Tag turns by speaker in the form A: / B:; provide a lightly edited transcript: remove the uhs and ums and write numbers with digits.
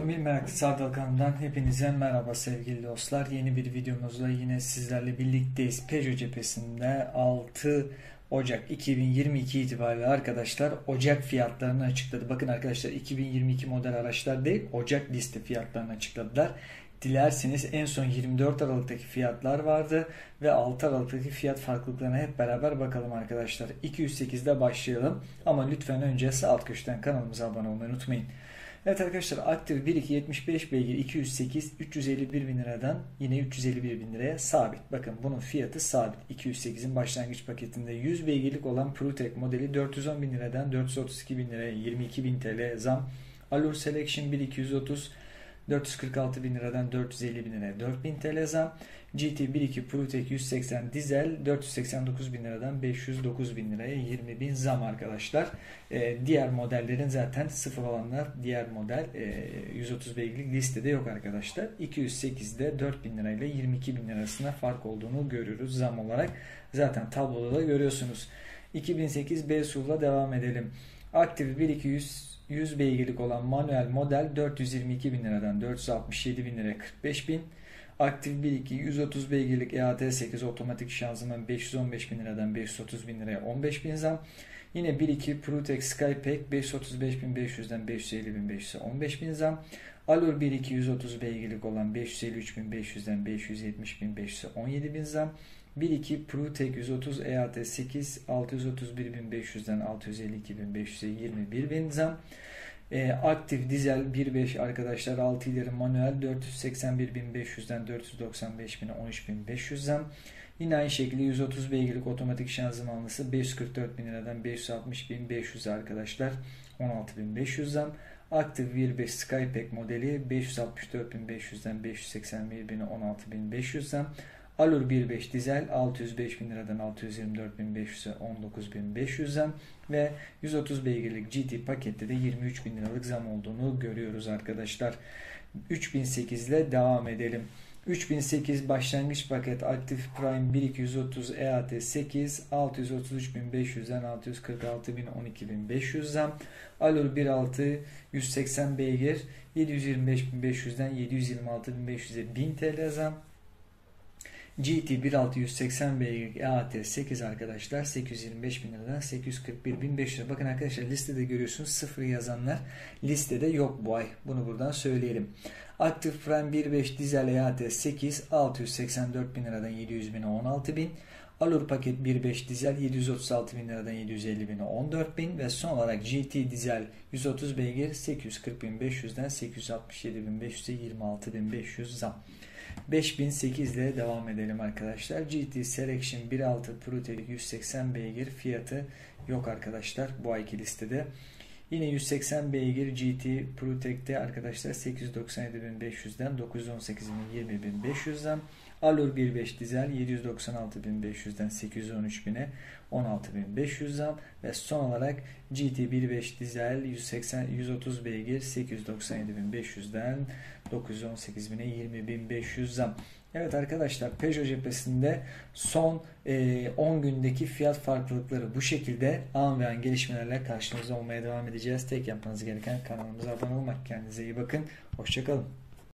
A: Otomobil Meraklısı Ardal kanalından hepinize merhaba sevgili dostlar. Yeni bir videomuzla yine sizlerle birlikteyiz. Peugeot cephesinde 6 Ocak 2022 itibariyle arkadaşlar Ocak fiyatlarını açıkladı. Bakın arkadaşlar 2022 model araçlar değil, Ocak liste fiyatlarını açıkladılar. Dilerseniz en son 24 Aralık'taki fiyatlar vardı ve 6 Aralık'taki fiyat farklılıklarına hep beraber bakalım arkadaşlar. 208'de başlayalım ama lütfen önce sağ alt köşeden kanalımıza abone olmayı unutmayın. Evet arkadaşlar, aktif 1.2 75 beygir 208 351 bin liradan yine 351 bin liraya sabit. Bakın bunun fiyatı sabit. 208'in başlangıç paketinde 100 beygirlik olan ProTech modeli 410 bin liradan 432 bin liraya 22 bin TL zam. Allure Selection 1.230 446 bin liradan 450 bin liraya 4000 TL zam. GT 1.2 ProTech 180 dizel 489 bin liradan 509 bin liraya 20 bin zam arkadaşlar. Diğer modellerin zaten sıfır olanlar diğer model 130 beygirlik listede yok arkadaşlar. 208'de 4 bin lirayla 22 bin lirasına fark olduğunu görüyoruz zam olarak. Zaten tabloda da görüyorsunuz. 2008 B-SUV'la devam edelim. Aktif 1.2 100 beygirlik olan manuel model 422 bin liradan 467 bin liraya 45 bin. Aktif 1.2 130 beygirlik EAT8 otomatik şanzıman 515 bin liradan 530 bin liraya 15 bin zam. Yine 1.2 ProTech Skypack 535.500'den 550.500'e 15 bin zam. Allure 1.2 130 beygirlik olan 553.500'den 570.500'e 17 bin zam. 1.2 ProTech 130 EAT8 631.500'den 652.500'e 21 bin zam. Aktif dizel 1.5 arkadaşlar 6 ileri manuel 481.500'den 495.000'e 13.500 zam. Yine aynı şekilde 130 beygirlik otomatik şanzımanlısı 544 bin liradan 560.500 arkadaşlar 16.500 zam. Aktif 1.5 Skypack modeli 564.500'den 581.000'e 16.500 zam. Allure 1.5 dizel 605 bin liradan 624.500'e 19.500 zam ve 130 beygirlik GT pakette de 23 bin liralık zam olduğunu görüyoruz arkadaşlar. 3008 ile devam edelim. 3008 başlangıç paket aktif Prime 1.230 EAT8 633.500'den 646.000 12.500 zam. Allure 1.6 180 beygir 725.500'den 726.500'e 1000 TL zam. GT 1.6 180 beygir EAT8 arkadaşlar 825 bin liradan 841.500 lira. Bakın arkadaşlar listede görüyorsunuz, sıfır yazanlar listede yok bu ay. Bunu buradan söyleyelim. Aktif Prime 1.5 dizel EAT8 684 bin liradan 700 bine 16 bin. Allure paket 1.5 dizel 736 bin liradan 750 bine 14 bin ve son olarak GT dizel 130 beygir 840.500'den 867.500'e 26.500 zam. 5008 ile devam edelim arkadaşlar. GT Selection 1.6 ProTech 180 beygir fiyatı yok arkadaşlar bu ayki listede. Yine 180 beygir GT ProTech'te arkadaşlar 897.500'den 918.000 zam. Allure 1.5 dizel 796.500'den 813.000'e 16.500 zam ve son olarak GT 1.5 dizel 130 beygir 897.500'den 918.000'e 20.500 zam. Evet arkadaşlar, Peugeot cephesinde son 10 gündeki fiyat farklılıkları bu şekilde. An ve an gelişmelerle karşınızda olmaya devam edeceğiz. Tek yapmanız gereken kanalımıza abone olmak. Kendinize iyi bakın. Hoşçakalın.